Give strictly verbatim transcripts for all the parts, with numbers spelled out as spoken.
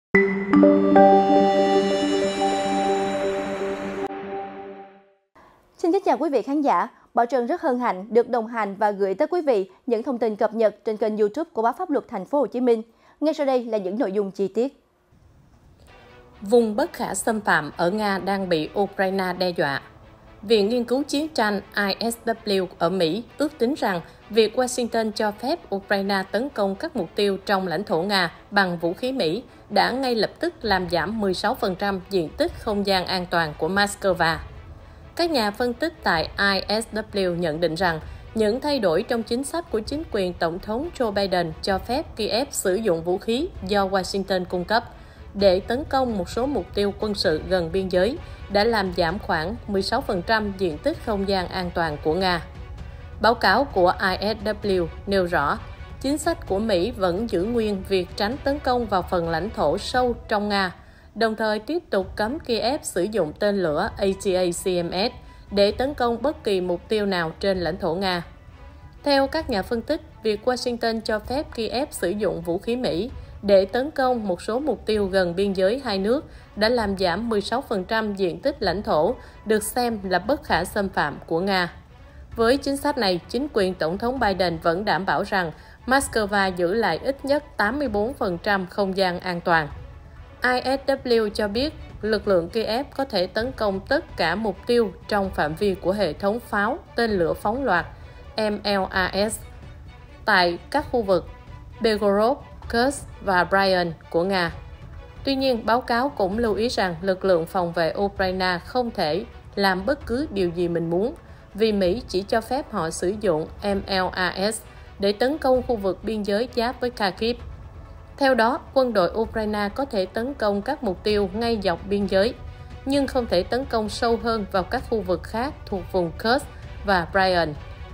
Xin kính chào quý vị khán giả. Bảo Trân rất hân hạnh được đồng hành và gửi tới quý vị những thông tin cập nhật trên kênh YouTube của Báo Pháp Luật Thành phố Hồ Chí Minh. Ngay sau đây là những nội dung chi tiết. Vùng bất khả xâm phạm ở Nga đang bị Ukraine đe dọa. Viện Nghiên cứu Chiến tranh I S W ở Mỹ ước tính rằng việc Washington cho phép Ukraine tấn công các mục tiêu trong lãnh thổ Nga bằng vũ khí Mỹ đã ngay lập tức làm giảm mười sáu phần trăm diện tích không gian an toàn của Moscow. Các nhà phân tích tại I S W nhận định rằng những thay đổi trong chính sách của chính quyền Tổng thống Joe Biden cho phép Kiev sử dụng vũ khí do Washington cung cấp để tấn công một số mục tiêu quân sự gần biên giới đã làm giảm khoảng mười sáu phần trăm diện tích không gian an toàn của Nga. Báo cáo của I S W nêu rõ, chính sách của Mỹ vẫn giữ nguyên việc tránh tấn công vào phần lãnh thổ sâu trong Nga, đồng thời tiếp tục cấm Kiev sử dụng tên lửa A T A C M S để tấn công bất kỳ mục tiêu nào trên lãnh thổ Nga. Theo các nhà phân tích, việc Washington cho phép Kiev sử dụng vũ khí Mỹ để tấn công một số mục tiêu gần biên giới hai nước đã làm giảm mười sáu phần trăm diện tích lãnh thổ được xem là bất khả xâm phạm của Nga. Với chính sách này, chính quyền Tổng thống Biden vẫn đảm bảo rằng Moscow giữ lại ít nhất tám mươi tư phần trăm không gian an toàn. I S W cho biết lực lượng Kiev có thể tấn công tất cả mục tiêu trong phạm vi của hệ thống pháo, tên lửa phóng loạt M L R S tại các khu vực Belgorod, Kursk và Bryansk của Nga. Tuy nhiên, báo cáo cũng lưu ý rằng lực lượng phòng vệ Ukraine không thể làm bất cứ điều gì mình muốn, vì Mỹ chỉ cho phép họ sử dụng M L R S để tấn công khu vực biên giới giáp với Kharkiv. Theo đó, quân đội Ukraine có thể tấn công các mục tiêu ngay dọc biên giới, nhưng không thể tấn công sâu hơn vào các khu vực khác thuộc vùng Kursk và Bryansk,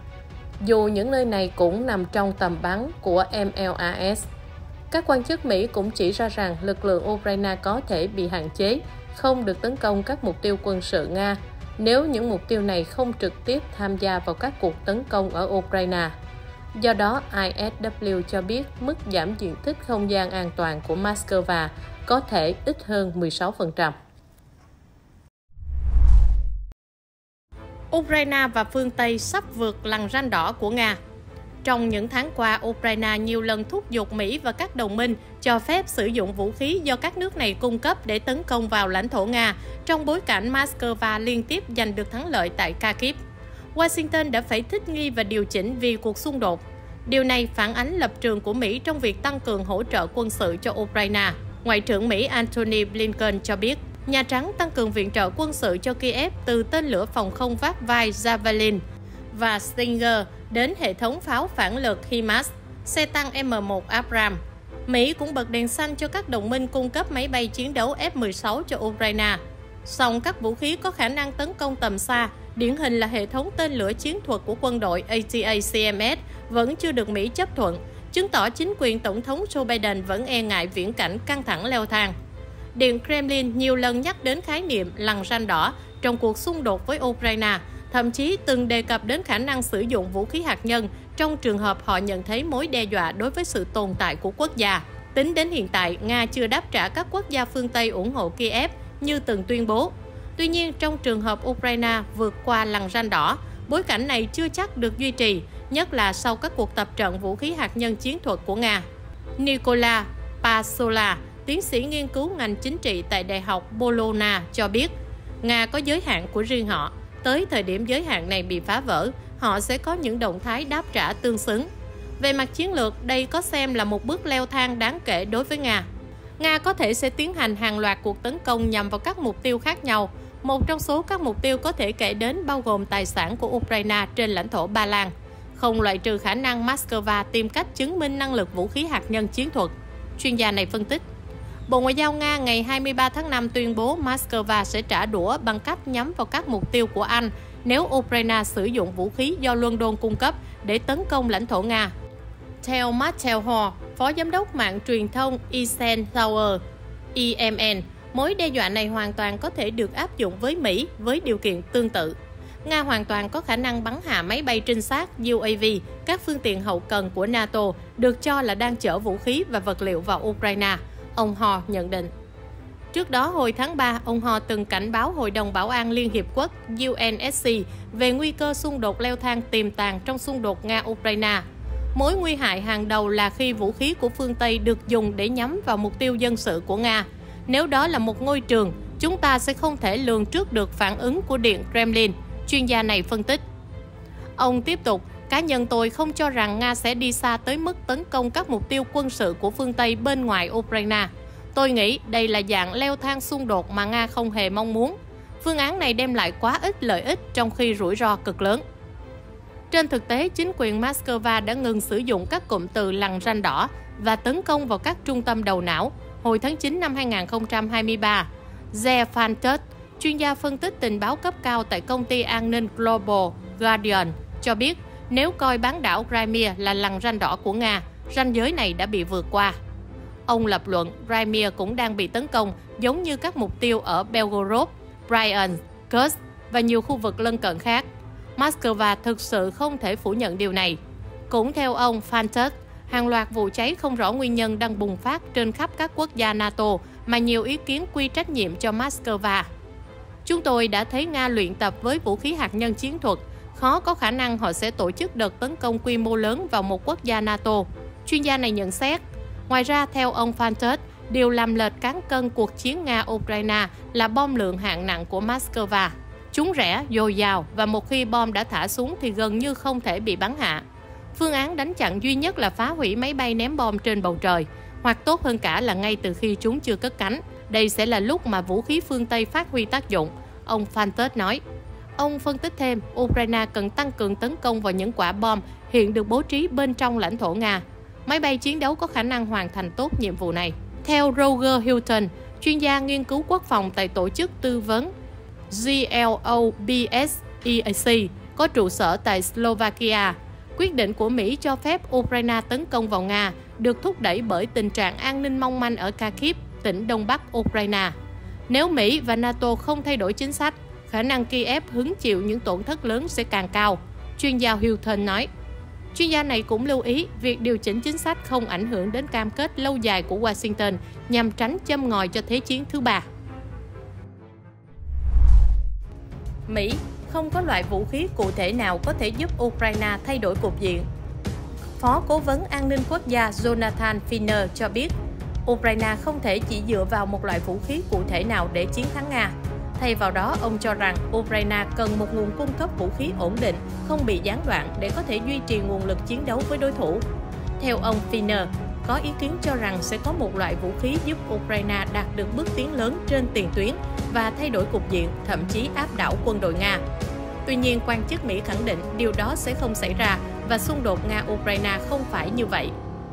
dù những nơi này cũng nằm trong tầm bắn của M L R S. Các quan chức Mỹ cũng chỉ ra rằng lực lượng Ukraine có thể bị hạn chế, không được tấn công các mục tiêu quân sự Nga nếu những mục tiêu này không trực tiếp tham gia vào các cuộc tấn công ở Ukraine. Do đó, I S W cho biết mức giảm diện tích không gian an toàn của Moscow có thể ít hơn mười sáu phần trăm. Ukraine và phương Tây sắp vượt lằn ranh đỏ của Nga. Trong những tháng qua, Ukraine nhiều lần thúc giục Mỹ và các đồng minh cho phép sử dụng vũ khí do các nước này cung cấp để tấn công vào lãnh thổ Nga, trong bối cảnh Moscow liên tiếp giành được thắng lợi tại Kharkiv. Washington đã phải thích nghi và điều chỉnh vì cuộc xung đột. Điều này phản ánh lập trường của Mỹ trong việc tăng cường hỗ trợ quân sự cho Ukraine. Ngoại trưởng Mỹ Antony Blinken cho biết, Nhà Trắng tăng cường viện trợ quân sự cho Kiev từ tên lửa phòng không vác vai Javelin và Stinger đến hệ thống pháo phản lực HIMARS, xe tăng M một Abrams. Mỹ cũng bật đèn xanh cho các đồng minh cung cấp máy bay chiến đấu F mười sáu cho Ukraine. Song các vũ khí có khả năng tấn công tầm xa, điển hình là hệ thống tên lửa chiến thuật của quân đội A T A C M S vẫn chưa được Mỹ chấp thuận, chứng tỏ chính quyền Tổng thống Joe Biden vẫn e ngại viễn cảnh căng thẳng leo thang. Điện Kremlin nhiều lần nhắc đến khái niệm lằn ranh đỏ trong cuộc xung đột với Ukraine, thậm chí từng đề cập đến khả năng sử dụng vũ khí hạt nhân trong trường hợp họ nhận thấy mối đe dọa đối với sự tồn tại của quốc gia. Tính đến hiện tại, Nga chưa đáp trả các quốc gia phương Tây ủng hộ Kiev như từng tuyên bố. Tuy nhiên, trong trường hợp Ukraine vượt qua lằn ranh đỏ, bối cảnh này chưa chắc được duy trì, nhất là sau các cuộc tập trận vũ khí hạt nhân chiến thuật của Nga. Nikola Pasola, tiến sĩ nghiên cứu ngành chính trị tại Đại học Bologna cho biết, Nga có giới hạn của riêng họ. Tới thời điểm giới hạn này bị phá vỡ, họ sẽ có những động thái đáp trả tương xứng. Về mặt chiến lược, đây có xem là một bước leo thang đáng kể đối với Nga. Nga có thể sẽ tiến hành hàng loạt cuộc tấn công nhằm vào các mục tiêu khác nhau. Một trong số các mục tiêu có thể kể đến bao gồm tài sản của Ukraine trên lãnh thổ Ba Lan, không loại trừ khả năng Moscow tìm cách chứng minh năng lực vũ khí hạt nhân chiến thuật. Chuyên gia này phân tích, Bộ Ngoại giao Nga ngày hai mươi ba tháng năm tuyên bố Moscow sẽ trả đũa bằng cách nhắm vào các mục tiêu của Anh nếu Ukraine sử dụng vũ khí do London cung cấp để tấn công lãnh thổ Nga. Theo Matthew Hall, Phó Giám đốc mạng truyền thông Eisenhower E M N, mối đe dọa này hoàn toàn có thể được áp dụng với Mỹ với điều kiện tương tự. Nga hoàn toàn có khả năng bắn hạ máy bay trinh sát U A V, các phương tiện hậu cần của NATO được cho là đang chở vũ khí và vật liệu vào Ukraine. ông Ho nhận định. Trước đó, hồi tháng ba, ông Ho từng cảnh báo Hội đồng Bảo an Liên Hiệp Quốc U N S C về nguy cơ xung đột leo thang tiềm tàng trong xung đột Nga-Ukraine. Mối nguy hại hàng đầu là khi vũ khí của phương Tây được dùng để nhắm vào mục tiêu dân sự của Nga. Nếu đó là một ngôi trường, chúng ta sẽ không thể lường trước được phản ứng của Điện Kremlin, chuyên gia này phân tích. Ông tiếp tục, cá nhân tôi không cho rằng Nga sẽ đi xa tới mức tấn công các mục tiêu quân sự của phương Tây bên ngoài Ukraine. Tôi nghĩ đây là dạng leo thang xung đột mà Nga không hề mong muốn. Phương án này đem lại quá ít lợi ích trong khi rủi ro cực lớn. Trên thực tế, chính quyền Moscow đã ngừng sử dụng các cụm từ lằn ranh đỏ và tấn công vào các trung tâm đầu não hồi tháng chín năm hai nghìn không trăm hai mươi ba. Ze Fantet, chuyên gia phân tích tình báo cấp cao tại công ty an ninh Global Guardian, cho biết nếu coi bán đảo Crimea là lằn ranh đỏ của Nga, ranh giới này đã bị vượt qua. Ông lập luận Crimea cũng đang bị tấn công giống như các mục tiêu ở Belgorod, Bryansk, Kursk và nhiều khu vực lân cận khác. Moscow thực sự không thể phủ nhận điều này. Cũng theo ông Fantet, hàng loạt vụ cháy không rõ nguyên nhân đang bùng phát trên khắp các quốc gia NATO mà nhiều ý kiến quy trách nhiệm cho Moscow. Chúng tôi đã thấy Nga luyện tập với vũ khí hạt nhân chiến thuật, khó có khả năng họ sẽ tổ chức đợt tấn công quy mô lớn vào một quốc gia NATO. Chuyên gia này nhận xét. Ngoài ra, theo ông Fantet, điều làm lệch cán cân cuộc chiến Nga-Ukraine là bom lượng hạng nặng của Moscow. Chúng rẻ, dồi dào và một khi bom đã thả xuống thì gần như không thể bị bắn hạ. Phương án đánh chặn duy nhất là phá hủy máy bay ném bom trên bầu trời, hoặc tốt hơn cả là ngay từ khi chúng chưa cất cánh. Đây sẽ là lúc mà vũ khí phương Tây phát huy tác dụng, ông Fantet nói. Ông phân tích thêm, Ukraine cần tăng cường tấn công vào những quả bom hiện được bố trí bên trong lãnh thổ Nga. Máy bay chiến đấu có khả năng hoàn thành tốt nhiệm vụ này. Theo Roger Hilton, chuyên gia nghiên cứu quốc phòng tại tổ chức tư vấn G L O B S E A C có trụ sở tại Slovakia, quyết định của Mỹ cho phép Ukraine tấn công vào Nga được thúc đẩy bởi tình trạng an ninh mong manh ở Kharkiv, tỉnh Đông Bắc Ukraine. Nếu Mỹ và NATO không thay đổi chính sách, khả năng Kiev hứng chịu những tổn thất lớn sẽ càng cao, chuyên gia Hilton nói. Chuyên gia này cũng lưu ý việc điều chỉnh chính sách không ảnh hưởng đến cam kết lâu dài của Washington nhằm tránh châm ngòi cho Thế chiến thứ ba. Mỹ không có loại vũ khí cụ thể nào có thể giúp Ukraine thay đổi cục diện. Phó Cố vấn An ninh Quốc gia Jonathan Finer cho biết, Ukraine không thể chỉ dựa vào một loại vũ khí cụ thể nào để chiến thắng Nga. Thay vào đó, ông cho rằng Ukraine cần một nguồn cung cấp vũ khí ổn định, không bị gián đoạn để có thể duy trì nguồn lực chiến đấu với đối thủ. Theo ông Finer, có ý kiến cho rằng sẽ có một loại vũ khí giúp Ukraine đạt được bước tiến lớn trên tiền tuyến và thay đổi cục diện, thậm chí áp đảo quân đội Nga. Tuy nhiên, quan chức Mỹ khẳng định điều đó sẽ không xảy ra và xung đột Nga-Ukraine không phải như vậy.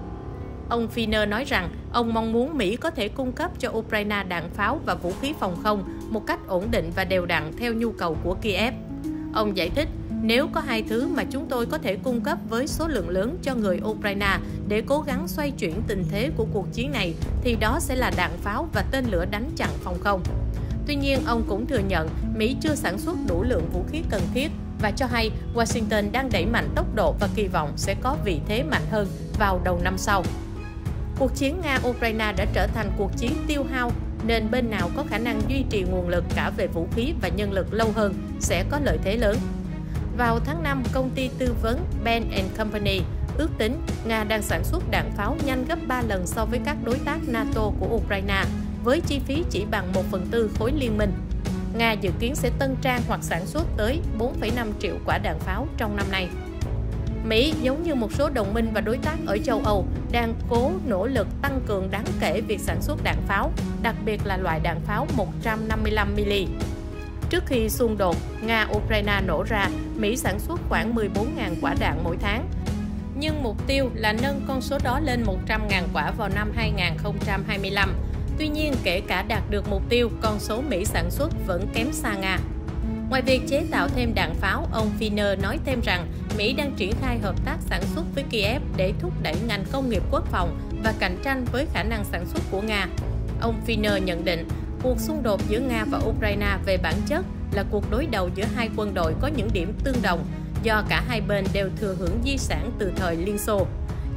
Ông Finer nói rằng ông mong muốn Mỹ có thể cung cấp cho Ukraine đạn pháo và vũ khí phòng không một cách ổn định và đều đặn theo nhu cầu của Kiev. Ông giải thích, nếu có hai thứ mà chúng tôi có thể cung cấp với số lượng lớn cho người Ukraine để cố gắng xoay chuyển tình thế của cuộc chiến này, thì đó sẽ là đạn pháo và tên lửa đánh chặn phòng không. Tuy nhiên, ông cũng thừa nhận Mỹ chưa sản xuất đủ lượng vũ khí cần thiết và cho hay Washington đang đẩy mạnh tốc độ và kỳ vọng sẽ có vị thế mạnh hơn vào đầu năm sau. Cuộc chiến Nga-Ukraine đã trở thành cuộc chiến tiêu hao, nên bên nào có khả năng duy trì nguồn lực cả về vũ khí và nhân lực lâu hơn sẽ có lợi thế lớn. Vào tháng năm, công ty tư vấn Ben and Company ước tính Nga đang sản xuất đạn pháo nhanh gấp ba lần so với các đối tác NATO của Ukraine, với chi phí chỉ bằng một phần tư khối liên minh. Nga dự kiến sẽ tân trang hoặc sản xuất tới bốn phẩy năm triệu quả đạn pháo trong năm nay. Mỹ, giống như một số đồng minh và đối tác ở châu Âu, đang cố nỗ lực tăng cường đáng kể việc sản xuất đạn pháo, đặc biệt là loại đạn pháo một trăm năm mươi lăm mi-li. Trước khi xung đột Nga-Ukraine nổ ra, Mỹ sản xuất khoảng mười bốn nghìn quả đạn mỗi tháng. Nhưng mục tiêu là nâng con số đó lên một trăm nghìn quả vào năm hai nghìn không trăm hai mươi lăm. Tuy nhiên, kể cả đạt được mục tiêu, con số Mỹ sản xuất vẫn kém xa Nga. Ngoài việc chế tạo thêm đạn pháo, ông Finer nói thêm rằng Mỹ đang triển khai hợp tác sản xuất với Kiev để thúc đẩy ngành công nghiệp quốc phòng và cạnh tranh với khả năng sản xuất của Nga. Ông Finer nhận định, cuộc xung đột giữa Nga và Ukraine về bản chất là cuộc đối đầu giữa hai quân đội có những điểm tương đồng do cả hai bên đều thừa hưởng di sản từ thời Liên Xô.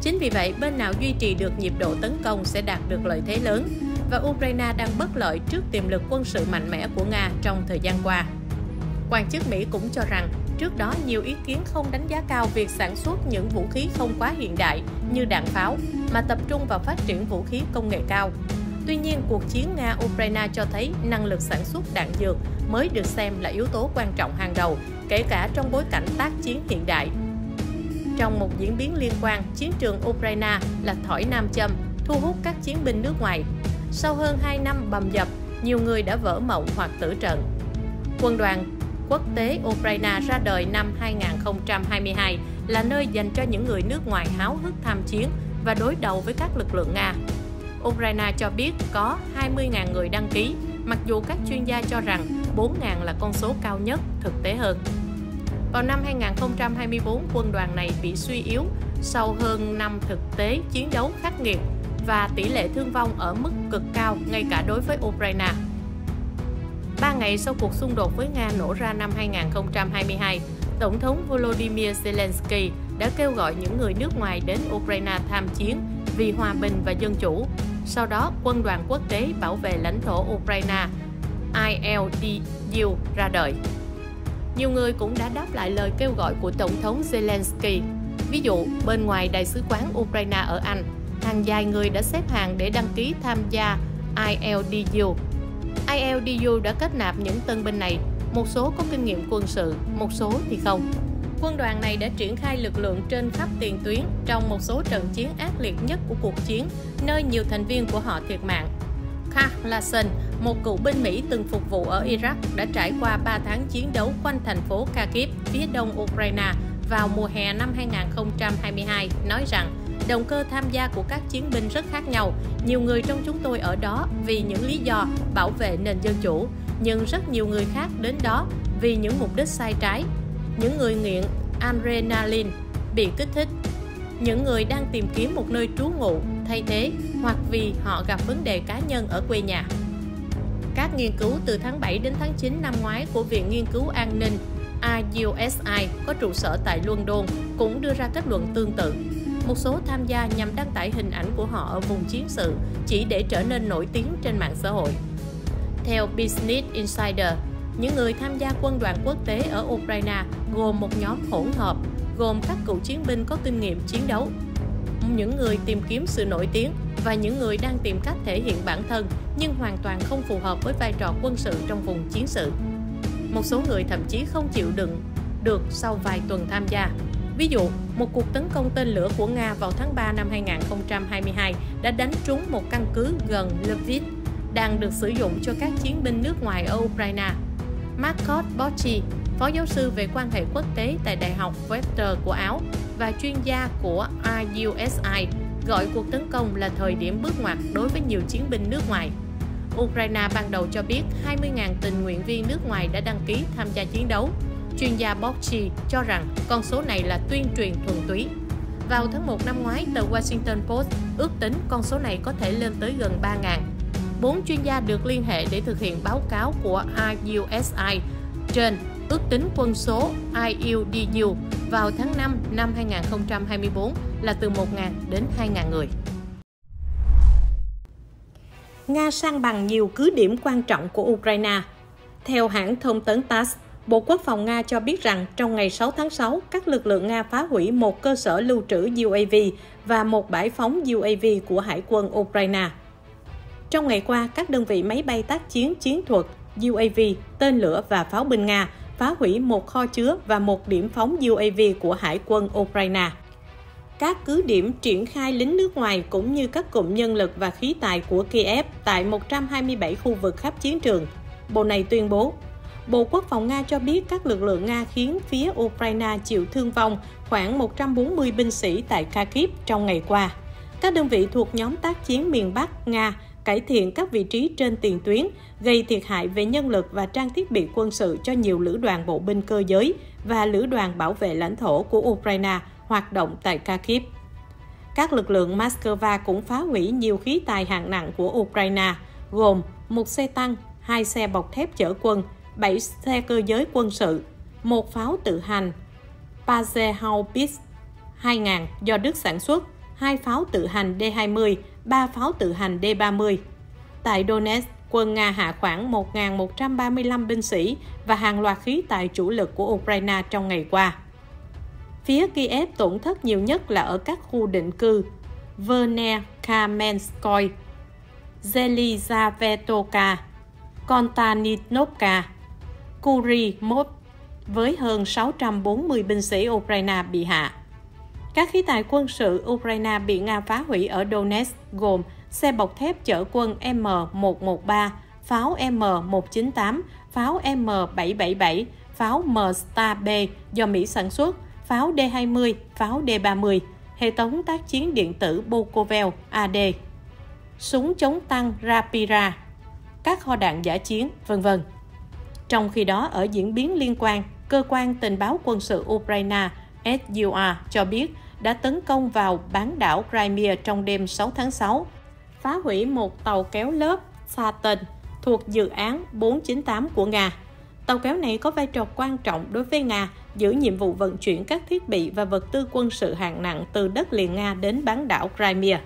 Chính vì vậy, bên nào duy trì được nhịp độ tấn công sẽ đạt được lợi thế lớn, và Ukraine đang bất lợi trước tiềm lực quân sự mạnh mẽ của Nga trong thời gian qua. Quan chức Mỹ cũng cho rằng, trước đó nhiều ý kiến không đánh giá cao việc sản xuất những vũ khí không quá hiện đại như đạn pháo, mà tập trung vào phát triển vũ khí công nghệ cao. Tuy nhiên, cuộc chiến Nga-Ukraine cho thấy năng lực sản xuất đạn dược mới được xem là yếu tố quan trọng hàng đầu, kể cả trong bối cảnh tác chiến hiện đại. Trong một diễn biến liên quan, chiến trường Ukraine là thỏi nam châm, thu hút các chiến binh nước ngoài. Sau hơn hai năm bầm dập, nhiều người đã vỡ mộng hoặc tử trận. Quân đoàn quốc tế Ukraine ra đời năm hai nghìn không trăm hai mươi hai là nơi dành cho những người nước ngoài háo hức tham chiến và đối đầu với các lực lượng Nga. Ukraine cho biết có hai mươi nghìn người đăng ký, mặc dù các chuyên gia cho rằng bốn nghìn là con số cao nhất, thực tế hơn. Vào năm hai nghìn không trăm hai mươi tư, quân đoàn này bị suy yếu sau hơn năm thực tế chiến đấu khắc nghiệt và tỷ lệ thương vong ở mức cực cao ngay cả đối với Ukraine. Ba ngày sau cuộc xung đột với Nga nổ ra năm hai nghìn không trăm hai mươi hai, Tổng thống Volodymyr Zelensky đã kêu gọi những người nước ngoài đến Ukraine tham chiến vì hòa bình và dân chủ. Sau đó, Quân đoàn quốc tế bảo vệ lãnh thổ Ukraine I L D U ra đời. Nhiều người cũng đã đáp lại lời kêu gọi của Tổng thống Zelensky. Ví dụ, bên ngoài Đại sứ quán Ukraine ở Anh, hàng dài người đã xếp hàng để đăng ký tham gia I L D U. I L D U đã kết nạp những tân binh này, một số có kinh nghiệm quân sự, một số thì không. Quân đoàn này đã triển khai lực lượng trên khắp tiền tuyến trong một số trận chiến ác liệt nhất của cuộc chiến, nơi nhiều thành viên của họ thiệt mạng. Karl Larson, một cựu binh Mỹ từng phục vụ ở Iraq, đã trải qua ba tháng chiến đấu quanh thành phố Kharkiv, phía đông Ukraine vào mùa hè năm hai nghìn không trăm hai mươi hai, nói rằng động cơ tham gia của các chiến binh rất khác nhau. Nhiều người trong chúng tôi ở đó vì những lý do bảo vệ nền dân chủ, nhưng rất nhiều người khác đến đó vì những mục đích sai trái. Những người nghiện adrenaline bị kích thích, những người đang tìm kiếm một nơi trú ngụ thay thế, hoặc vì họ gặp vấn đề cá nhân ở quê nhà. Các nghiên cứu từ tháng bảy đến tháng chín năm ngoái của Viện Nghiên cứu An ninh I U S I có trụ sở tại London cũng đưa ra kết luận tương tự. Một số tham gia nhằm đăng tải hình ảnh của họ ở vùng chiến sự chỉ để trở nên nổi tiếng trên mạng xã hội. Theo Business Insider, những người tham gia quân đoàn quốc tế ở Ukraine gồm một nhóm hỗn hợp, gồm các cựu chiến binh có kinh nghiệm chiến đấu, những người tìm kiếm sự nổi tiếng và những người đang tìm cách thể hiện bản thân nhưng hoàn toàn không phù hợp với vai trò quân sự trong vùng chiến sự. Một số người thậm chí không chịu đựng được sau vài tuần tham gia. Ví dụ, một cuộc tấn công tên lửa của Nga vào tháng ba năm hai nghìn không trăm hai mươi hai đã đánh trúng một căn cứ gần Lviv, đang được sử dụng cho các chiến binh nước ngoài ở Ukraine. Marcos Bocci, phó giáo sư về quan hệ quốc tế tại Đại học Webster của Áo và chuyên gia của I U S I, gọi cuộc tấn công là thời điểm bước ngoặt đối với nhiều chiến binh nước ngoài. Ukraine ban đầu cho biết hai mươi nghìn tình nguyện viên nước ngoài đã đăng ký tham gia chiến đấu. Chuyên gia Bocci cho rằng con số này là tuyên truyền thuần túy. Vào tháng một năm ngoái, tờ Washington Post ước tính con số này có thể lên tới gần ba nghìn. Bốn chuyên gia được liên hệ để thực hiện báo cáo của I U S I trên ước tính quân số I L D U vào tháng năm năm hai nghìn không trăm hai mươi tư là từ một nghìn đến hai nghìn người. Nga san bằng nhiều cứ điểm quan trọng của Ukraine. Theo hãng thông tấn TASS, Bộ Quốc phòng Nga cho biết rằng trong ngày sáu tháng sáu, các lực lượng Nga phá hủy một cơ sở lưu trữ U A V và một bãi phóng U A V của Hải quân Ukraine. Trong ngày qua, các đơn vị máy bay tác chiến chiến thuật, U A V, tên lửa và pháo binh Nga phá hủy một kho chứa và một điểm phóng U A V của Hải quân Ukraine. Các cứ điểm triển khai lính nước ngoài cũng như các cụm nhân lực và khí tài của Kiev tại một trăm hai mươi bảy khu vực khắp chiến trường. Bộ này tuyên bố, Bộ Quốc phòng Nga cho biết các lực lượng Nga khiến phía Ukraine chịu thương vong khoảng một trăm bốn mươi binh sĩ tại Kharkiv trong ngày qua. Các đơn vị thuộc nhóm tác chiến miền Bắc Nga cải thiện các vị trí trên tiền tuyến, gây thiệt hại về nhân lực và trang thiết bị quân sự cho nhiều lữ đoàn bộ binh cơ giới và lữ đoàn bảo vệ lãnh thổ của Ukraine hoạt động tại Kharkiv. Các lực lượng Moscow cũng phá hủy nhiều khí tài hạng nặng của Ukraine, gồm một xe tăng, hai xe bọc thép chở quân, bảy xe cơ giới quân sự, một pháo tự hành Panzerhaubitze hai nghìn do Đức sản xuất, hai pháo tự hành D hai mươi, ba pháo tự hành D ba mươi. Tại Donetsk, quân Nga hạ khoảng một nghìn một trăm ba mươi lăm binh sĩ và hàng loạt khí tài chủ lực của Ukraine trong ngày qua. Phía Kiev tổn thất nhiều nhất là ở các khu định cư Verkhnekamenskoye, Zelizavetoka, Konstantinovka, Kuryomov với hơn sáu trăm bốn mươi binh sĩ Ukraine bị hạ. Các khí tài quân sự Ukraine bị Nga phá hủy ở Donetsk gồm xe bọc thép chở quân M một một ba, pháo M một chín tám, pháo M bảy bảy bảy, pháo M-Star B do Mỹ sản xuất, pháo D hai mươi, pháo D ba mươi, hệ thống tác chiến điện tử Bukovel A D, súng chống tăng Rapira, các kho đạn giả chiến, vân vân. Trong khi đó, ở diễn biến liên quan, Cơ quan Tình báo Quân sự Ukraine S U R cho biết đã tấn công vào bán đảo Crimea trong đêm sáu tháng sáu, phá hủy một tàu kéo lớp Saturn thuộc dự án bốn chín tám của Nga. Tàu kéo này có vai trò quan trọng đối với Nga, giữ nhiệm vụ vận chuyển các thiết bị và vật tư quân sự hạng nặng từ đất liền Nga đến bán đảo Crimea.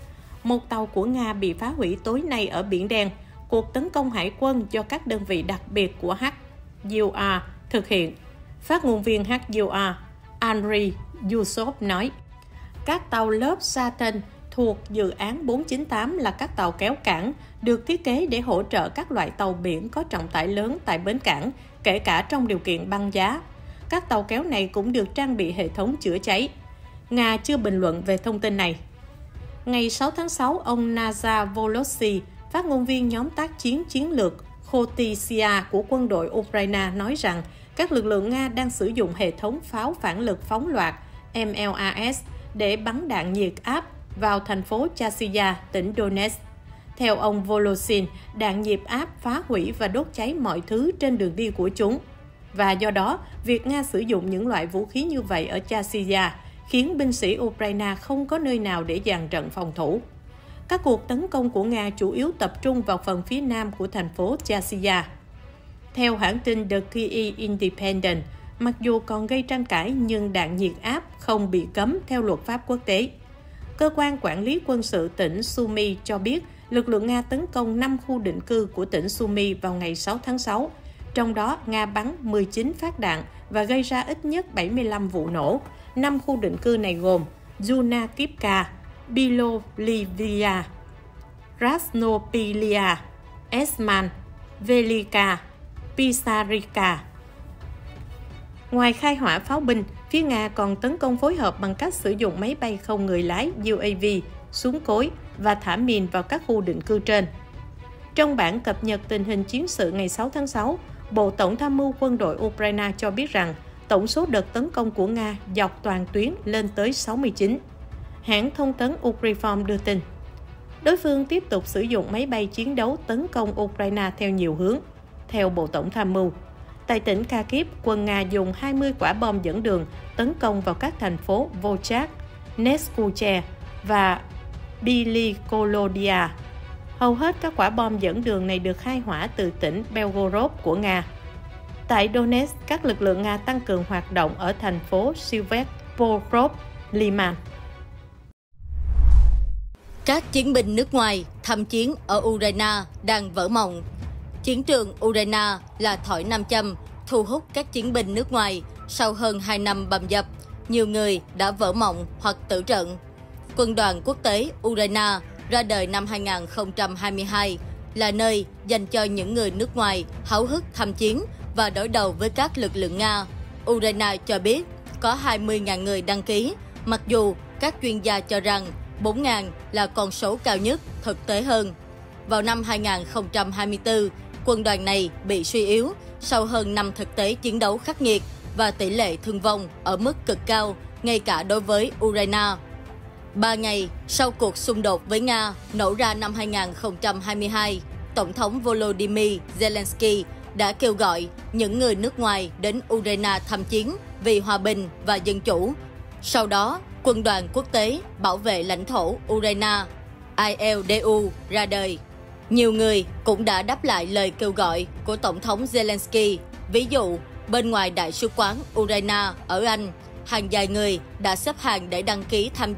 Một tàu của Nga bị phá hủy tối nay ở Biển Đen. Cuộc tấn công hải quân do các đơn vị đặc biệt của H U R thực hiện. Phát ngôn viên H U R Andriy Yusov nói, các tàu lớp Saturn thuộc dự án bốn chín tám là các tàu kéo cảng được thiết kế để hỗ trợ các loại tàu biển có trọng tải lớn tại bến cảng, kể cả trong điều kiện băng giá. Các tàu kéo này cũng được trang bị hệ thống chữa cháy. Nga chưa bình luận về thông tin này. Ngày sáu tháng sáu, ông Nazar Volosky, phát ngôn viên nhóm tác chiến chiến lược Khotitsia của quân đội Ukraine nói rằng các lực lượng Nga đang sử dụng hệ thống pháo phản lực phóng loạt M L A S để bắn đạn nhiệt áp vào thành phố Chasiya, tỉnh Donetsk. Theo ông Volosyn, đạn nhiệt áp phá hủy và đốt cháy mọi thứ trên đường đi của chúng. Và do đó, việc Nga sử dụng những loại vũ khí như vậy ở Chasiya khiến binh sĩ Ukraine không có nơi nào để dàn trận phòng thủ. Các cuộc tấn công của Nga chủ yếu tập trung vào phần phía nam của thành phố Chasiya. Theo hãng tin The Kyiv Independent, mặc dù còn gây tranh cãi nhưng đạn nhiệt áp không bị cấm theo luật pháp quốc tế. Cơ quan quản lý quân sự tỉnh Sumy cho biết lực lượng Nga tấn công năm khu định cư của tỉnh Sumy vào ngày sáu tháng sáu. Trong đó, Nga bắn mười chín phát đạn và gây ra ít nhất bảy mươi lăm vụ nổ. Năm khu định cư này gồm Yunakivka, Bilolivia, Krasnopilia, Esman, Velika, Pisarika. Ngoài khai hỏa pháo binh, phía Nga còn tấn công phối hợp bằng cách sử dụng máy bay không người lái U A V, súng cối và thả mìn vào các khu định cư trên. Trong bản cập nhật tình hình chiến sự ngày sáu tháng sáu, Bộ Tổng tham mưu quân đội Ukraine cho biết rằng tổng số đợt tấn công của Nga dọc toàn tuyến lên tới sáu mươi chín. Hãng thông tấn Ukrinform đưa tin, đối phương tiếp tục sử dụng máy bay chiến đấu tấn công Ukraine theo nhiều hướng. Theo Bộ Tổng tham mưu, tại tỉnh Kharkiv, quân Nga dùng hai mươi quả bom dẫn đường tấn công vào các thành phố Volchak, Neskuche và Bilikolodia. Hầu hết các quả bom dẫn đường này được khai hỏa từ tỉnh Belgorod của Nga. Tại Donetsk, các lực lượng Nga tăng cường hoạt động ở thành phố Sevastopol, Liman. Các chiến binh nước ngoài tham chiến ở Ukraine đang vỡ mộng. Chiến trường Ukraine là thỏi nam châm thu hút các chiến binh nước ngoài. Sau hơn hai năm bầm dập, nhiều người đã vỡ mộng hoặc tử trận. Quân đoàn quốc tế Ukraine ra đời năm hai nghìn không trăm hai mươi hai là nơi dành cho những người nước ngoài háo hức tham chiến và đối đầu với các lực lượng Nga. Ukraine cho biết có hai mươi nghìn người đăng ký, mặc dù các chuyên gia cho rằng bốn nghìn là con số cao nhất, thực tế hơn. Vào năm hai nghìn không trăm hai mươi tư, quân đoàn này bị suy yếu sau hơn năm thực tế chiến đấu khắc nghiệt và tỷ lệ thương vong ở mức cực cao, ngay cả đối với Ukraine. Ba ngày sau cuộc xung đột với Nga nổ ra năm hai nghìn không trăm hai mươi hai, Tổng thống Volodymyr Zelensky đã kêu gọi những người nước ngoài đến Ukraine tham chiến vì hòa bình và dân chủ. Sau đó, Quân đoàn quốc tế bảo vệ lãnh thổ Ukraine I L D U ra đời. Nhiều người cũng đã đáp lại lời kêu gọi của Tổng thống Zelensky. Ví dụ, bên ngoài Đại sứ quán Ukraine ở Anh, hàng dài người đã xếp hàng để đăng ký tham gia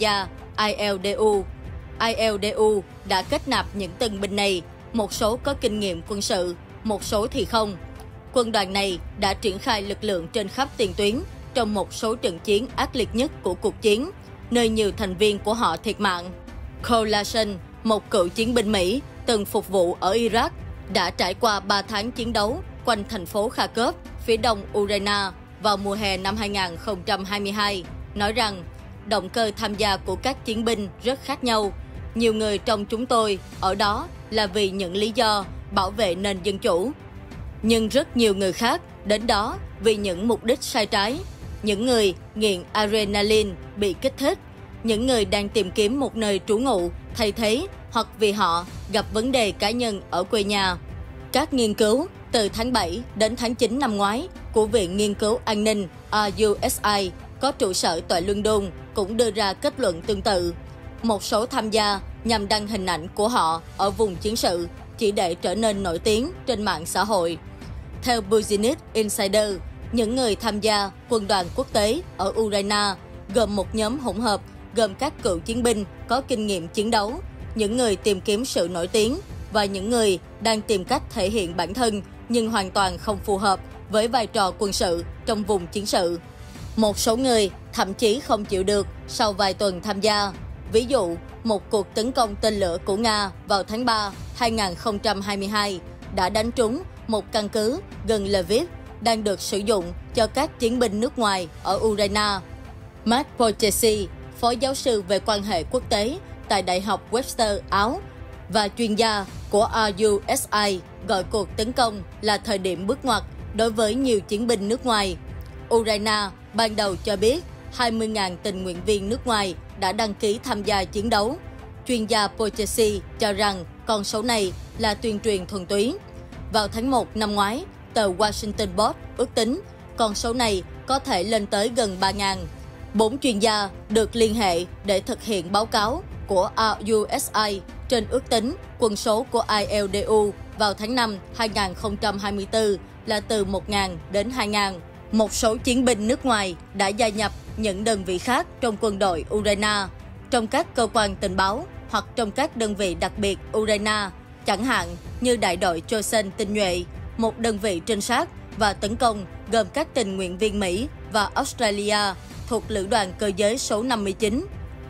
I L D U. I L D U đã kết nạp những tân binh này, một số có kinh nghiệm quân sự, một số thì không. Quân đoàn này đã triển khai lực lượng trên khắp tiền tuyến trong một số trận chiến ác liệt nhất của cuộc chiến, nơi nhiều thành viên của họ thiệt mạng. Cole Larson, một cựu chiến binh Mỹ từng phục vụ ở Iraq, đã trải qua ba tháng chiến đấu quanh thành phố Kharkov, phía đông Ukraine vào mùa hè năm hai nghìn không trăm hai mươi hai, nói rằng động cơ tham gia của các chiến binh rất khác nhau. Nhiều người trong chúng tôi ở đó là vì những lý do bảo vệ nền dân chủ. Nhưng rất nhiều người khác đến đó vì những mục đích sai trái. Những người nghiện adrenaline bị kích thích, những người đang tìm kiếm một nơi trú ngụ thay thế hoặc vì họ gặp vấn đề cá nhân ở quê nhà. Các nghiên cứu từ tháng bảy đến tháng chín năm ngoái của Viện Nghiên cứu An ninh R U S I có trụ sở tại London cũng đưa ra kết luận tương tự. Một số tham gia nhằm đăng hình ảnh của họ ở vùng chiến sự chỉ để trở nên nổi tiếng trên mạng xã hội. Theo Business Insider, những người tham gia quân đoàn quốc tế ở Ukraine gồm một nhóm hỗn hợp gồm các cựu chiến binh có kinh nghiệm chiến đấu, những người tìm kiếm sự nổi tiếng và những người đang tìm cách thể hiện bản thân nhưng hoàn toàn không phù hợp với vai trò quân sự trong vùng chiến sự. Một số người thậm chí không chịu được sau vài tuần tham gia. Ví dụ, một cuộc tấn công tên lửa của Nga vào tháng ba hai nghìn không trăm hai mươi hai đã đánh trúng một căn cứ gần Lviv đang được sử dụng cho các chiến binh nước ngoài ở Ukraine. Mark Porchesi, phó giáo sư về quan hệ quốc tế tại Đại học Webster, Áo và chuyên gia của R U S I, gọi cuộc tấn công là thời điểm bước ngoặt đối với nhiều chiến binh nước ngoài. Ukraine ban đầu cho biết hai mươi nghìn tình nguyện viên nước ngoài đã đăng ký tham gia chiến đấu. Chuyên gia Porchesi cho rằng con số này là tuyên truyền thuần túy. Vào tháng một năm ngoái, tờ Washington Post ước tính con số này có thể lên tới gần ba nghìn. Bốn chuyên gia được liên hệ để thực hiện báo cáo của R U S I trên ước tính quân số của I L D U vào tháng năm hai nghìn không trăm hai mươi tư là từ một nghìn đến hai nghìn. Một số chiến binh nước ngoài đã gia nhập những đơn vị khác trong quân đội Ukraine, trong các cơ quan tình báo hoặc trong các đơn vị đặc biệt Ukraine, chẳng hạn như đại đội Chosen tinh nhuệ, một đơn vị trinh sát và tấn công gồm các tình nguyện viên Mỹ và Australia thuộc lữ đoàn cơ giới số năm mươi chín.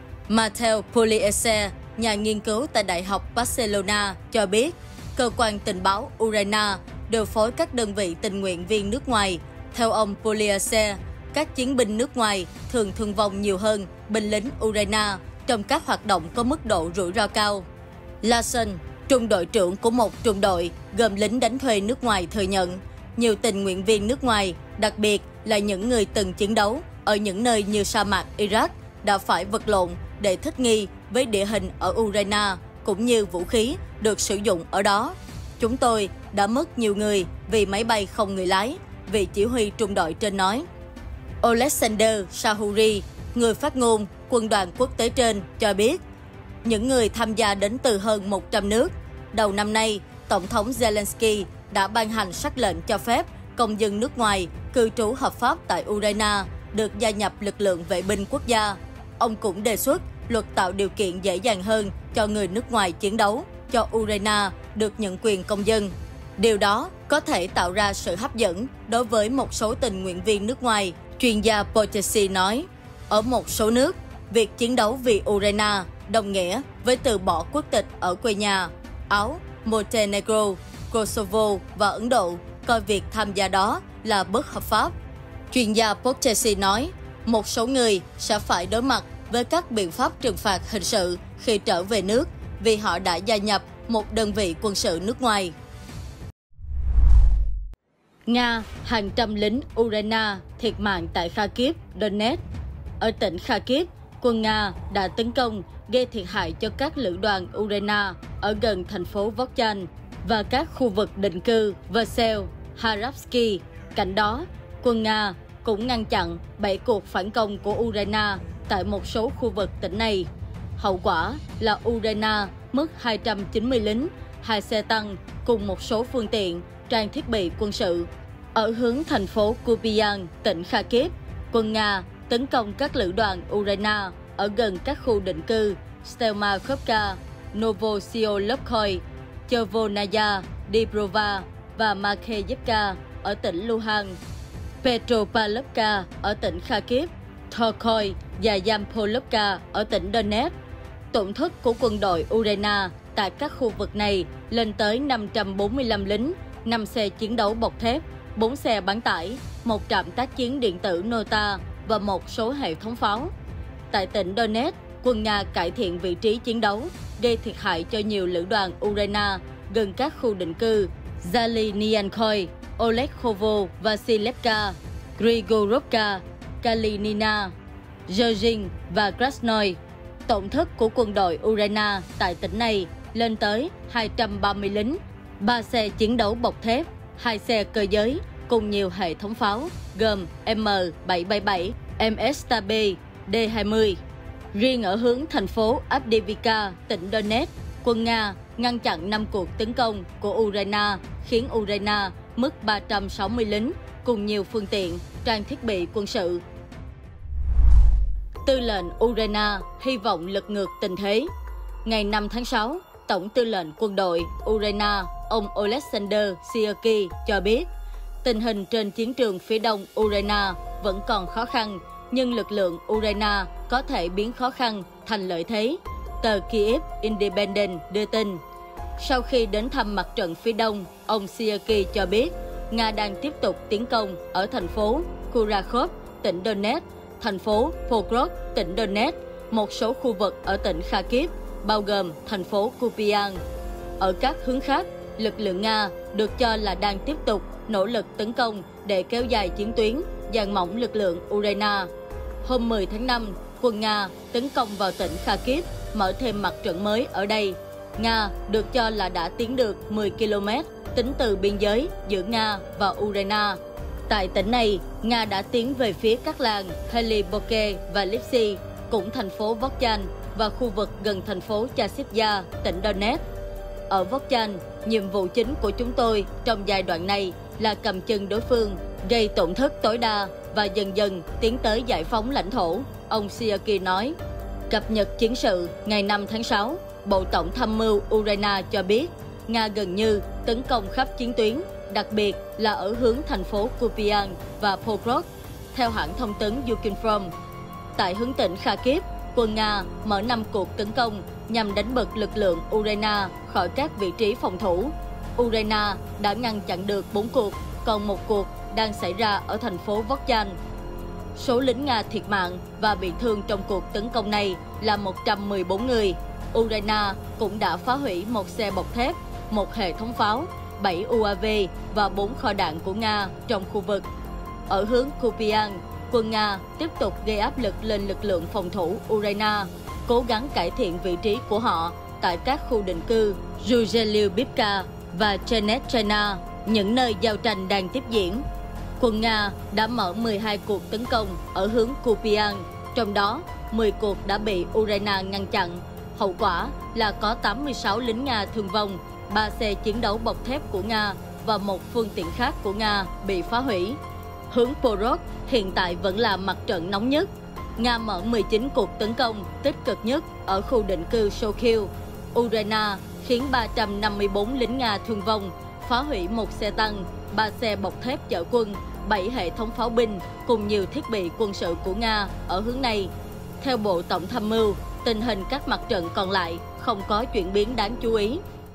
Mateo Pugliese, nhà nghiên cứu tại Đại học Barcelona, cho biết cơ quan tình báo Ukraine điều phối các đơn vị tình nguyện viên nước ngoài. Theo ông Pugliese, các chiến binh nước ngoài thường thương vong nhiều hơn binh lính Ukraine trong các hoạt động có mức độ rủi ro cao. Larson, trung đội trưởng của một trung đội gồm lính đánh thuê nước ngoài, thừa nhận nhiều tình nguyện viên nước ngoài, đặc biệt là những người từng chiến đấu ở những nơi như sa mạc Iraq, đã phải vật lộn để thích nghi với địa hình ở Ukraine cũng như vũ khí được sử dụng ở đó. Chúng tôi đã mất nhiều người vì máy bay không người lái, vị chỉ huy trung đội trên nói. Oleksandr Shahuri, người phát ngôn quân đoàn quốc tế trên, cho biết những người tham gia đến từ hơn một trăm nước. Đầu năm nay, Tổng thống Zelensky đã ban hành sắc lệnh cho phép công dân nước ngoài cư trú hợp pháp tại Ukraine được gia nhập lực lượng vệ binh quốc gia. Ông cũng đề xuất luật tạo điều kiện dễ dàng hơn cho người nước ngoài chiến đấu, cho Ukraine được nhận quyền công dân. Điều đó có thể tạo ra sự hấp dẫn đối với một số tình nguyện viên nước ngoài, chuyên gia Porchesi nói. Ở một số nước, việc chiến đấu vì Ukraine đồng nghĩa với từ bỏ quốc tịch ở quê nhà. Áo, Montenegro, Kosovo và Ấn Độ coi việc tham gia đó là bất hợp pháp. Chuyên gia Porchesi nói, một số người sẽ phải đối mặt với các biện pháp trừng phạt hình sự khi trở về nước vì họ đã gia nhập một đơn vị quân sự nước ngoài. Nga, hàng trăm lính Ukraine thiệt mạng tại Kharkiv, Donetsk. Ở tỉnh Kharkiv, quân Nga đã tấn công gây thiệt hại cho các lữ đoàn Ukraine ở gần thành phố Vovchan và các khu vực định cư Versel, Haravsky. Cạnh đó, quân Nga cũng ngăn chặn bảy cuộc phản công của Ukraine tại một số khu vực tỉnh này. Hậu quả là Ukraine mất hai trăm chín mươi lính, hai xe tăng cùng một số phương tiện, trang thiết bị quân sự. Ở hướng thành phố Kupian, tỉnh Kharkiv, quân Nga tấn công các lữ đoàn Ukraine ở gần các khu định cư Stelmakhovka, Novosyolovskoye, Chervonaya, Dibrova và Makeevka ở tỉnh Luhansk, Petropavlovka ở tỉnh Kharkiv, Torkoy và Yampolovka ở tỉnh Donetsk. Tổn thất của quân đội Ukraine tại các khu vực này lên tới năm trăm bốn mươi lăm lính, năm xe chiến đấu bọc thép, bốn xe bán tải, một trạm tác chiến điện tử Nota và một số hệ thống pháo. Tại tỉnh Donetsk, quân Nga cải thiện vị trí chiến đấu, gây thiệt hại cho nhiều lữ đoàn Ukraine gần các khu định cư Zalynyanskoye, Olekhovo, Vasilevka, Grigorovka, Kalinina, Zhezhin và Krasnoy. Tổn thất của quân đội Ukraine tại tỉnh này lên tới hai trăm ba mươi lính, ba xe chiến đấu bọc thép, hai xe cơ giới cùng nhiều hệ thống pháo gồm M bảy bảy bảy, M S T B, D hai mươi. Riêng ở hướng thành phố Avdiivka, tỉnh Donetsk, quân Nga ngăn chặn năm cuộc tấn công của Ukraine, khiến Ukraine mất ba trăm sáu mươi lính cùng nhiều phương tiện, trang thiết bị quân sự. Tư lệnh Ukraine hy vọng lật ngược tình thế. Ngày năm tháng sáu, Tổng tư lệnh quân đội Ukraine, ông Oleksandr Syrskyi cho biết, tình hình trên chiến trường phía đông Ukraine vẫn còn khó khăn, nhưng lực lượng Ukraine có thể biến khó khăn thành lợi thế. Tờ Kyiv Independent đưa tin. Sau khi đến thăm mặt trận phía đông, ông Syrskyi cho biết, Nga đang tiếp tục tiến công ở thành phố Kurakhov, tỉnh Donetsk, thành phố Pokrov, tỉnh Donetsk, một số khu vực ở tỉnh Kharkiv, bao gồm thành phố Kupiansk. Ở các hướng khác, lực lượng Nga được cho là đang tiếp tục nỗ lực tấn công để kéo dài chiến tuyến, dàn mỏng lực lượng Ukraine. Hôm mười tháng năm, quân Nga tấn công vào tỉnh Kharkiv, mở thêm mặt trận mới ở đây. Nga được cho là đã tiến được mười ki lô mét tính từ biên giới giữa Nga và Ukraine. Tại tỉnh này, Nga đã tiến về phía các làng Heliboke và Lipsy, cũng thành phố Vovchan và khu vực gần thành phố Chasiv-Yar, tỉnh Donetsk. Ở Vovchan, nhiệm vụ chính của chúng tôi trong giai đoạn này là cầm chân đối phương, gây tổn thất tối đa và dần dần tiến tới giải phóng lãnh thổ, ông Syrskyi nói. Cập nhật chiến sự ngày năm tháng sáu, Bộ Tổng tham mưu Ukraine cho biết Nga gần như tấn công khắp chiến tuyến, đặc biệt là ở hướng thành phố Kupiansk và Pokrov, theo hãng thông tấn Ukreinform. Tại hướng tỉnh Kharkiv, quân Nga mở năm cuộc tấn công nhằm đánh bật lực lượng Ukraine khỏi các vị trí phòng thủ. Ukraine đã ngăn chặn được bốn cuộc, còn một cuộc đang xảy ra ở thành phố Vovchan. Số lính Nga thiệt mạng và bị thương trong cuộc tấn công này là một trăm mười bốn người. Ukraine cũng đã phá hủy một xe bọc thép, một hệ thống pháo, bảy u a vê và bốn kho đạn của Nga trong khu vực. Ở hướng Kupiansk, quân Nga tiếp tục gây áp lực lên lực lượng phòng thủ Ukraine, cố gắng cải thiện vị trí của họ tại các khu định cư Zhuzhelivka và Chenetchena, những nơi giao tranh đang tiếp diễn. Quân Nga đã mở mười hai cuộc tấn công ở hướng Kupiansk, trong đó mười cuộc đã bị Ukraine ngăn chặn. Hậu quả là có tám mươi sáu lính Nga thương vong, ba xe chiến đấu bọc thép của Nga và một phương tiện khác của Nga bị phá hủy. Hướng Pokrov hiện tại vẫn là mặt trận nóng nhất. Nga mở mười chín cuộc tấn công tích cực nhất ở khu định cư Sochiv. Ukraine khiến ba trăm năm mươi bốn lính Nga thương vong, phá hủy một xe tăng, ba xe bọc thép chở quân, bảy hệ thống pháo binh cùng nhiều thiết bị quân sự của Nga ở hướng này. Theo Bộ Tổng tham mưu, tình hình các mặt trận còn lại không có chuyển biến đáng chú ý.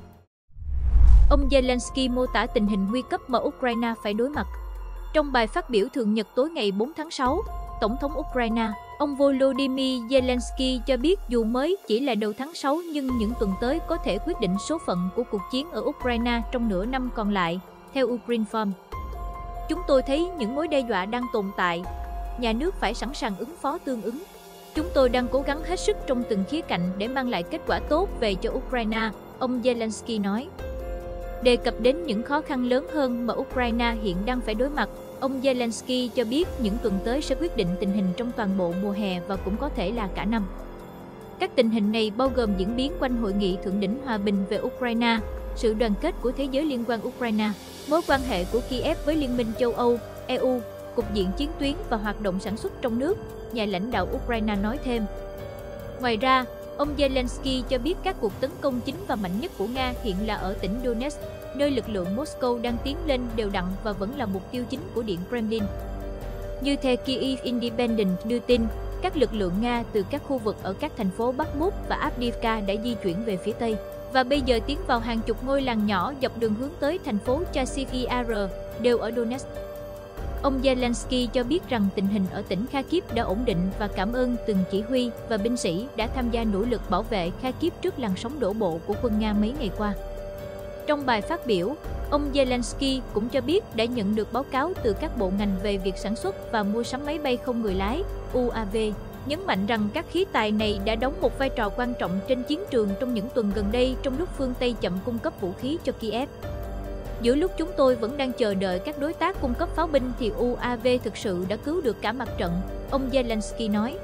Ông Zelensky mô tả tình hình nguy cấp mà Ukraine phải đối mặt. Trong bài phát biểu thường nhật tối ngày bốn tháng sáu, Tổng thống Ukraine, ông Volodymyr Zelensky cho biết dù mới chỉ là đầu tháng sáu nhưng những tuần tới có thể quyết định số phận của cuộc chiến ở Ukraine trong nửa năm còn lại, theo Ukreinform. Chúng tôi thấy những mối đe dọa đang tồn tại. Nhà nước phải sẵn sàng ứng phó tương ứng. Chúng tôi đang cố gắng hết sức trong từng khía cạnh để mang lại kết quả tốt về cho Ukraine, ông Zelensky nói. Đề cập đến những khó khăn lớn hơn mà Ukraine hiện đang phải đối mặt, ông Zelensky cho biết những tuần tới sẽ quyết định tình hình trong toàn bộ mùa hè và cũng có thể là cả năm. Các tình hình này bao gồm diễn biến quanh Hội nghị Thượng đỉnh Hòa bình về Ukraine, sự đoàn kết của thế giới liên quan Ukraine, mối quan hệ của Kiev với Liên minh châu Âu, e u, cục diện chiến tuyến và hoạt động sản xuất trong nước, nhà lãnh đạo Ukraine nói thêm. Ngoài ra, ông Zelensky cho biết các cuộc tấn công chính và mạnh nhất của Nga hiện là ở tỉnh Donetsk, nơi lực lượng Moscow đang tiến lên đều đặn và vẫn là mục tiêu chính của Điện Kremlin. Như theo Kyiv Independent đưa tin, các lực lượng Nga từ các khu vực ở các thành phố Bakhmut và Avdiivka đã di chuyển về phía Tây và bây giờ tiến vào hàng chục ngôi làng nhỏ dọc đường hướng tới thành phố Chasiv Yar, đều ở Donetsk. Ông Zelensky cho biết rằng tình hình ở tỉnh Kharkiv đã ổn định và cảm ơn từng chỉ huy và binh sĩ đã tham gia nỗ lực bảo vệ Kharkiv trước làn sóng đổ bộ của quân Nga mấy ngày qua. Trong bài phát biểu, ông Zelensky cũng cho biết đã nhận được báo cáo từ các bộ ngành về việc sản xuất và mua sắm máy bay không người lái U A V, nhấn mạnh rằng các khí tài này đã đóng một vai trò quan trọng trên chiến trường trong những tuần gần đây trong lúc phương Tây chậm cung cấp vũ khí cho Kiev. Giữa lúc chúng tôi vẫn đang chờ đợi các đối tác cung cấp pháo binh thì U A V thực sự đã cứu được cả mặt trận, ông Zelensky nói.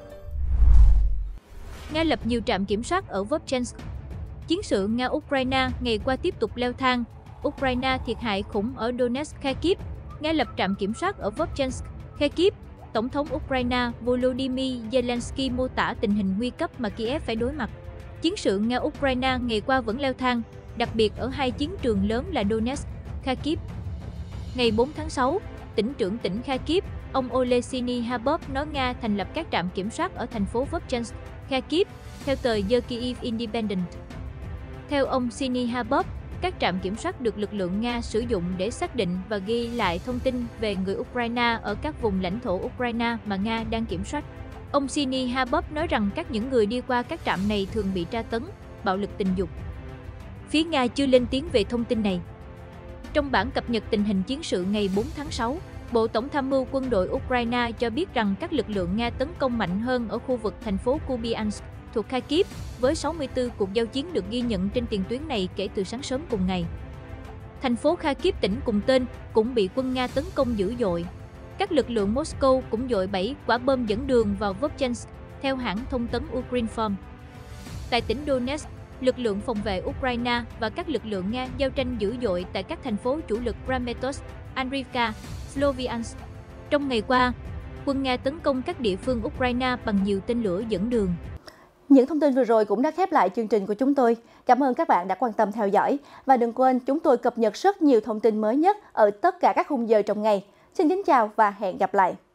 Nga lập nhiều trạm kiểm soát ở Vovchansk. Chiến sự Nga-Ukraine ngày qua tiếp tục leo thang. Ukraine thiệt hại khủng ở Donetsk, Kharkiv. Nga lập trạm kiểm soát ở Vovchansk, Kharkiv. Tổng thống Ukraine Volodymyr Zelensky mô tả tình hình nguy cấp mà Kiev phải đối mặt. Chiến sự Nga-Ukraine ngày qua vẫn leo thang, đặc biệt ở hai chiến trường lớn là Donetsk, Kharkiv. Ngày bốn tháng sáu, tỉnh trưởng tỉnh Kharkiv, ông Oleksii Habov nói Nga thành lập các trạm kiểm soát ở thành phố Vovchansk, Kharkiv, theo tờ The Kyiv Independent. Theo ông Sinihabov, các trạm kiểm soát được lực lượng Nga sử dụng để xác định và ghi lại thông tin về người Ukraine ở các vùng lãnh thổ Ukraine mà Nga đang kiểm soát. Ông Sinihabov nói rằng các những người đi qua các trạm này thường bị tra tấn, bạo lực tình dục. Phía Nga chưa lên tiếng về thông tin này. Trong bản cập nhật tình hình chiến sự ngày bốn tháng sáu, Bộ Tổng tham mưu quân đội Ukraine cho biết rằng các lực lượng Nga tấn công mạnh hơn ở khu vực thành phố Kupiansk thuộc Kharkiv, với sáu mươi tư cuộc giao chiến được ghi nhận trên tiền tuyến này kể từ sáng sớm cùng ngày. Thành phố Kharkiv tỉnh cùng tên cũng bị quân Nga tấn công dữ dội. Các lực lượng Moscow cũng dội bảy quả bom dẫn đường vào Vovchansk, theo hãng thông tấn Ukrinform. Tại tỉnh Donetsk, lực lượng phòng vệ Ukraine và các lực lượng Nga giao tranh dữ dội tại các thành phố chủ lực Kramatorsk, Andriivka, Sloviansk. Trong ngày qua, quân Nga tấn công các địa phương Ukraine bằng nhiều tên lửa dẫn đường. Những thông tin vừa rồi cũng đã khép lại chương trình của chúng tôi. Cảm ơn các bạn đã quan tâm theo dõi. Và đừng quên, chúng tôi cập nhật rất nhiều thông tin mới nhất ở tất cả các khung giờ trong ngày. Xin kính chào và hẹn gặp lại!